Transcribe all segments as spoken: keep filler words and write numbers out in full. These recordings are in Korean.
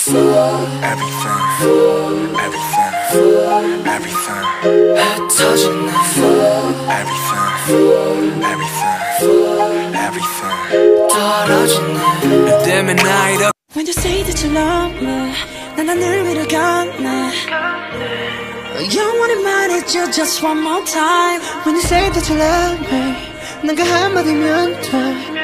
everything, everything, everything. 흩어진 내 everything, everything, everything. 떨어진 내 때문에 나 이렇게. When you say that you love me, 난 하늘 위로 걷네. 영원히 말해줘 just one more time. When you say that you love me, 난 그 한마디면 돼.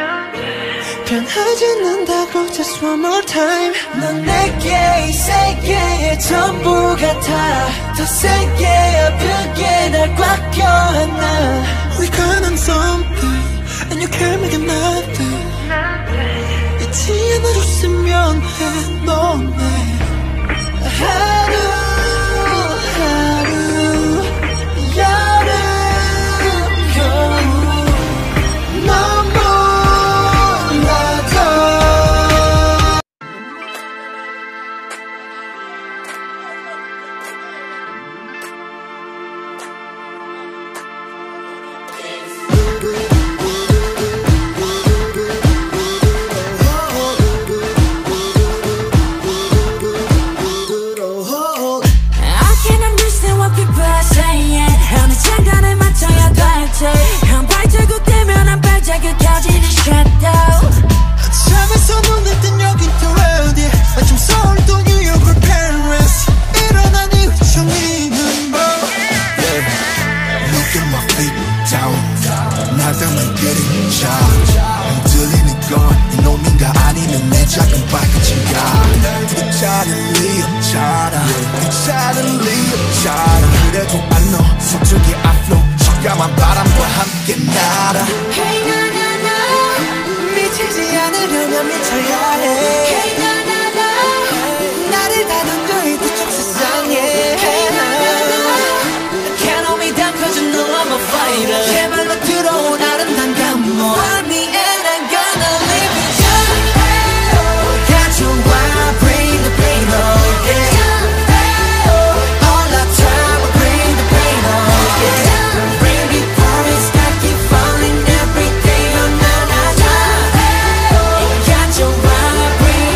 변하지 않는다고 just one more time. 넌 내게 이 세계의 전부 같아. 더 세게 아프게 날 꽉 껴안아. We count on something and you can't make it nothing. 잊지 않아줬으면 해 너네. 하루 하루 여름 겨울 넌 몰라도. 잠에서 눈을 뜬 여긴 또 어디야. 마침 서울 또 뉴욕 or Paris. 일어난 이후 정리는 뭐. Look at my feet down. 나다만 getting shy. 흔들리는 건 이놈인가 아니면 내 작은 발끝인가. 괜찮은 리 없잖아. 괜찮은 리 없잖아. 그래도 I know 서쪽의 앞로 적감한 바람과 함께 날아. Hey na na na 미치지 않으려면 미쳐야 해. Hey na na na 나를 다듬고 이쪽 세상에. Hey na na na Can't hold me down cause you know I'm a fighter. 제발로 들어온 아름다운 감동. Find me and I'm gonna leave you. 가져와 bring the pain on yeah. All the time I bring the pain on yeah. Bring it for me, I keep falling every day. Oh na na na. 가져와 bring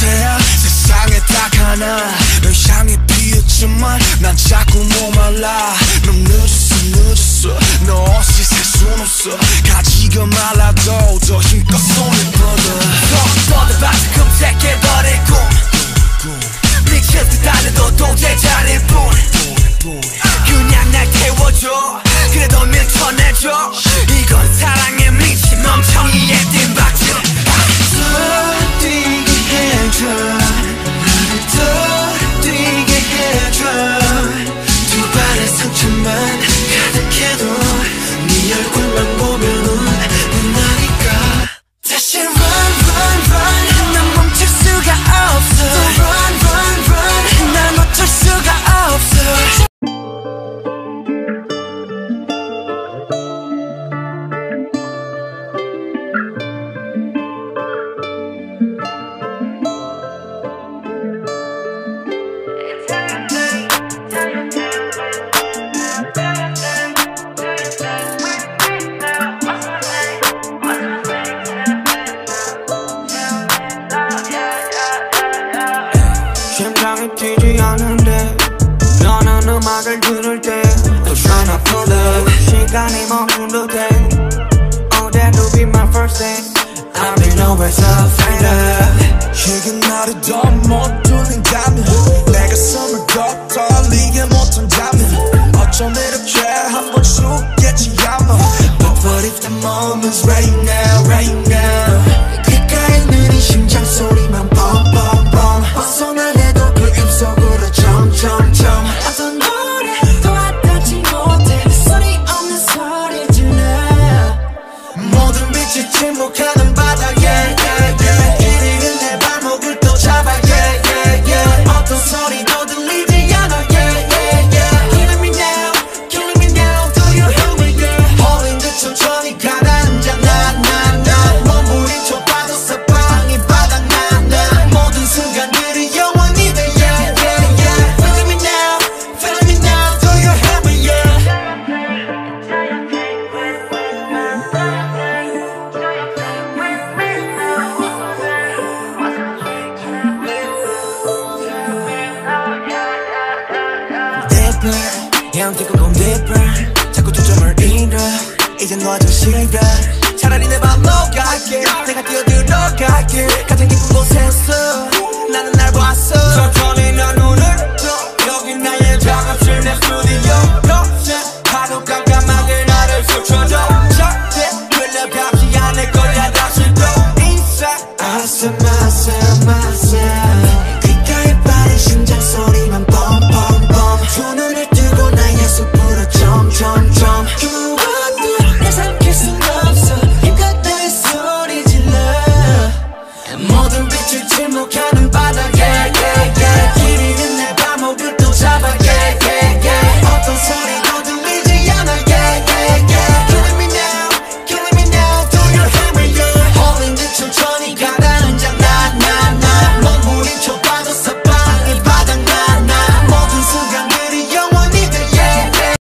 태양 세상에 딱 하나 널 향해 피었지만 난 자꾸 목말라. 넌 늦었어 늦었어 너 없이 살 순 없어. 가지가 말라도 더 힘껏 손을 뻗어. 더 뻗어봐서 검색해버릴 꿈 미칠 듯 달려도 도저히 잘일 뿐. 그냥 날 태워줘 그래도 밀쳐내줘. 이건 사랑에 미친 멍청이의 띵박질. 더 뛰게 해줘 나를 더 뛰게 해줘. 두 발의 상처만 가득해도 네 얼굴만 보면은 눈나니까. 다시 run run run 난 멈출 수가 없어. 또 run run run 난 놓칠 수가 없어. 심장이 뛰지 않는데 너는 음악을 들을 때 또 try not to love. 시간이 멈춘 듯해. Oh that will be my first day. I'll be nowhere so afraid of. 이게 나를 더 못 돌린다면 내 가슴을 더 떨리게 못한다면 어쩜 이렇게 한번 죽겠지 아마. But what if the moment's right now right now. 귓가에 있는 이 심장 소리만 뻥뻥뻥 벗어나려도 그 입속으로 점점점. 어떤 노래도 와닿지 못해 소리 없는 소리 질러. 모든 빛이 침묵하는 바다에 yeah, yeah, yeah. 이리는 내 발목을 또 잡아 yeah, yeah, yeah. 어떤 소리도 들리지 않아 yeah, yeah, yeah. Killing me now, killing me now. Do you hear me girl? 홀린 듯 천천히 가라앉아 나 나 나. 몸부림쳐 빠졌어 방이 바닥나 나. 모든 순간들이 영원히 돼 yeah, yeah, yeah. Feeling me now, feeling me now. Do you hear me yeah? Deeper, yeah I'm taking go deeper. 자꾸 초점을 잃어 이제 너저 싫어. 차라리 내 맘 녹아게 내가 뛰어들어갈게. 가장 깊은 곳에서 나는 날 봤어. 천천히 난 눈을 떠. 여기 나의 작업실 내 스튜디오. 평생 하도 깜깜하게 나를 스쳐줘. 절대 끌려가지 않을 거야 다시 또 inside. I said myself myself. 귓가에 빠른 심장 소리만 뻥뻥뻥. 두 눈을 뜨고 나의 숲으로 점점점. 그 무엇도 날 삼킬 순 없어. 힘껏 내 소리 질러. 모든 빛을 침묵하는 바다에 yeah, yeah. 길이는 내 발목을 또 잡아 yeah, yeah, yeah. 어떤 소리도 들리지 않아 yeah, yeah, yeah. Killing me now, killing me now. Do you hear me yeah? 홀린 듯 천천히 가라앉아 나 나 나. 몸부림쳐 빠졌어 방이 바닥나 나. 모든 순간들이 영원히 돼 yeah, yeah.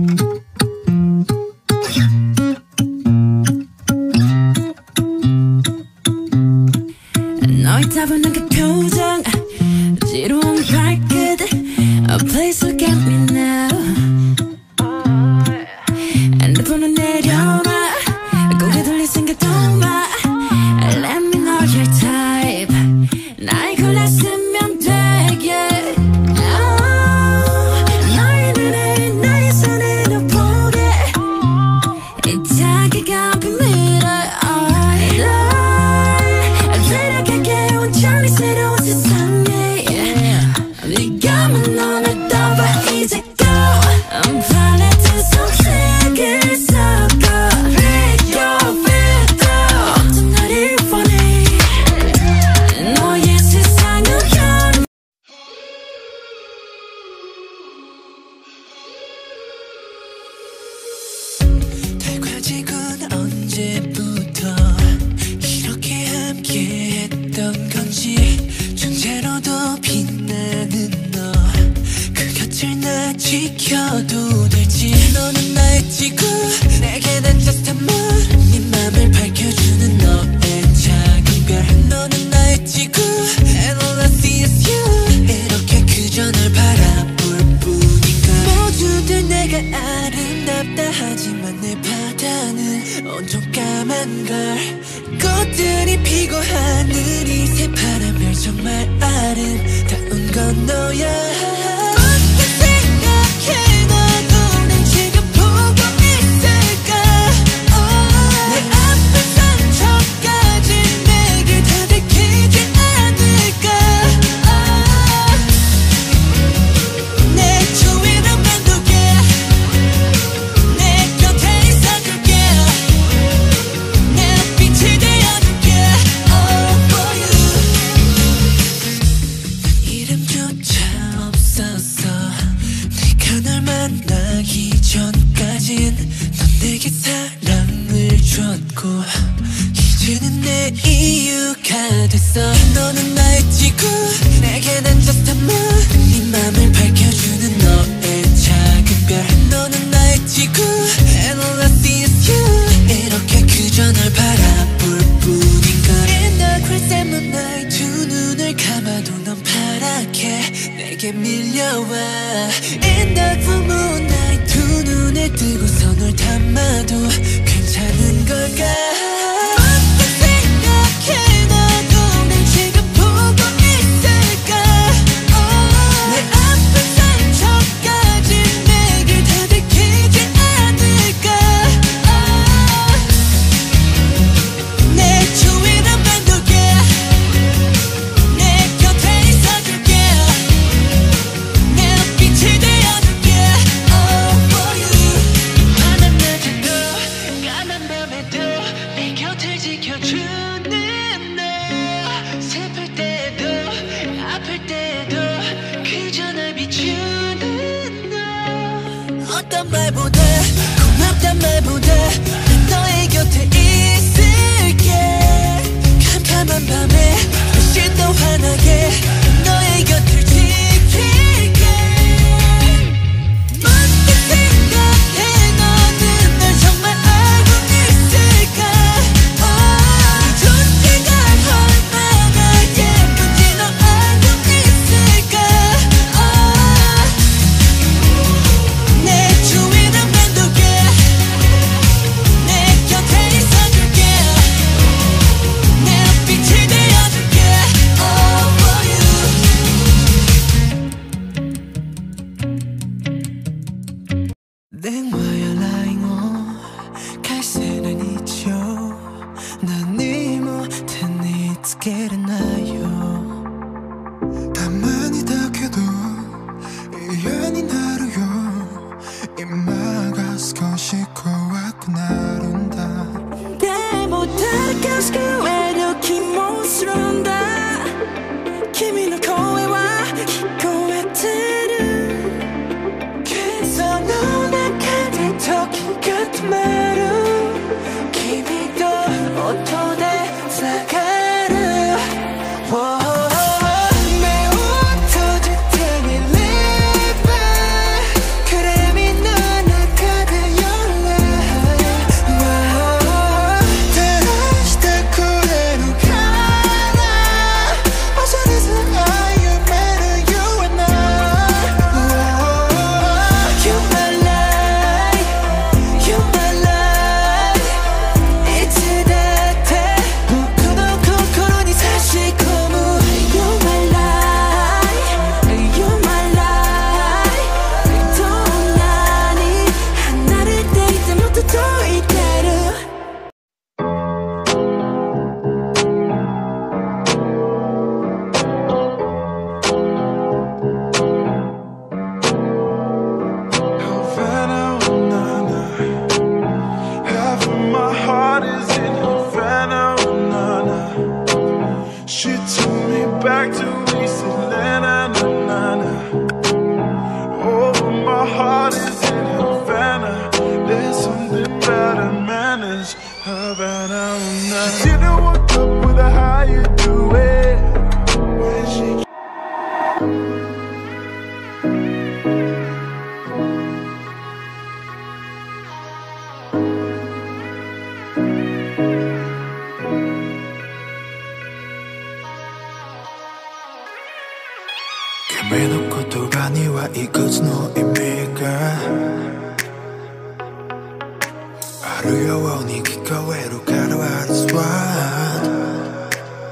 너의 따분한 그 표정 지루한 발끝 A place look at me now. 핸드폰을 내려놔 고개 돌릴 생각도 마. Let me know your type. 날 골랐으면 되게. 너의 눈에 나의 손으로 보게. 이 자기가 비밀을 알아. 들어가게 온전히 새로운 세상에 아름답다 하지만 내 바다는 온통 까만 걸. 꽃들이 피고 하늘이 새파란 별 정말 아름다운 건 너야. 어떻게 생각해 너도 날 지금 보고 있을까. oh, 내 아픈 상처까지 내게 다 들키지 않을까. oh, 내 주위를 맴돌게 내 곁에 있어줄게 내 빛이 되어줄게. oh, for you. 이름조차 없었어. 내가 널 만나기 전까진 넌 내게 사랑을 줬고 이제는 내 이유가 됐어. 너는 나의 지구 내게 난 just a moon. 네 맘을 밝혀주는 너의 작은 별. 너는 나의 지구 and all I see is you. 이렇게 그저 널 바라볼 뿐인걸. In the crimson moonlight 두 눈을 감아도 넌 파랗게 내게 밀려와. In the full moonlight 두 눈을 뜨고서 널 담아도 괜찮은 걸까. 어떻게 생각해 너도 날 지금 보고 있을까. oh, 내 아픈 상처까지 내게 다 들키지 않을까. oh, 내 주위를 맴돌게 내 곁에 있어줄게 내 빛이 되어줄게. oh, for you. 환한 낮에도 까만 밤에도 내 곁을 지켜주는 너. 슬플 때도 아플 때도 그저 날 비추는 너. 어떤 말보다 고맙단 말보다 난 너의 곁에 있을게. 캄캄한 밤에 훨씬 더 환하게 너의 곁을 지킬게. 어떻게 생각해 너는 날 정말 알고 있을까. oh, 이 존재가 얼마나 예쁜지 너 알고 있을까. oh, 내 주위를 맴돌게 내 곁에 있어줄게 내 빛이 되어줄게. oh, for you. Then why you're lying on 갈새는 있죠. 난 네 못한 잊겠나요. 가만히 닦여도 이연이 나루요. 입마가少し怖くなるんだ。 でも高しくえる気もするんだ。君の声は聞こえてるけどの中で時が止まる。君と音でつながる。oh, 目を閉じてみれば暗闇の中で Your light、 照らしてくれるから忘れず歩める You and You're my light, you're my light。いつだって僕の心に差し込む。You're my light, you're my light。どんなに離れていても届いてる。 Havana, oh, na, na. Half of my heart is in Havana, oh, na, na. She took me back to East Atlanta, na, na, na. Oh, my heart is in Havana. There's something about her manners, Havana, oh, na. She didn't walk up with a how you do it when she Camino 言葉にはいくつの意味が 어려워 네 귓가 외로 가라와는 swat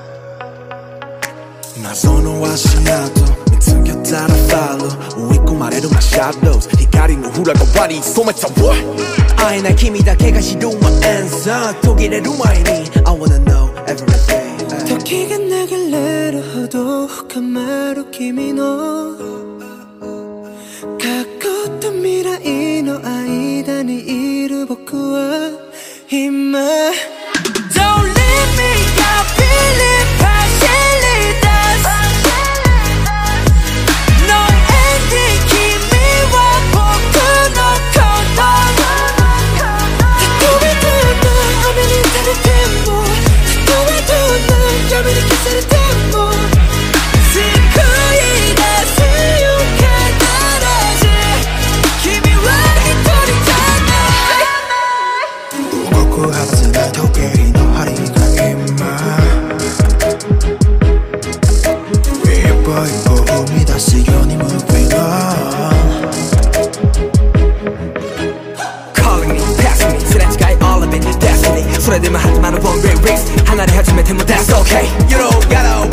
나 선호하시나도 틈겨 따라 follow 웃고 말해도 my shadows 히카리는 후라가 와리 소매쳐 아이 날君だけが知るmy answer途切れる前に I wanna know everything 時が流れるほど深まる君の過去と未来の間にいる僕は今 Don't leave me, I believe partially does No ending, 君は僕のことたとえどんな雨にされてもたとえどんな闇に消されても救い出すよ必ず君は一人じゃない動くはずない時計の針が今一歩一歩踏み出すように moving on Calling me, passing me すれ違い all of it, destiny それでも始まる one way race 離れ始めても that's okay You don't gotta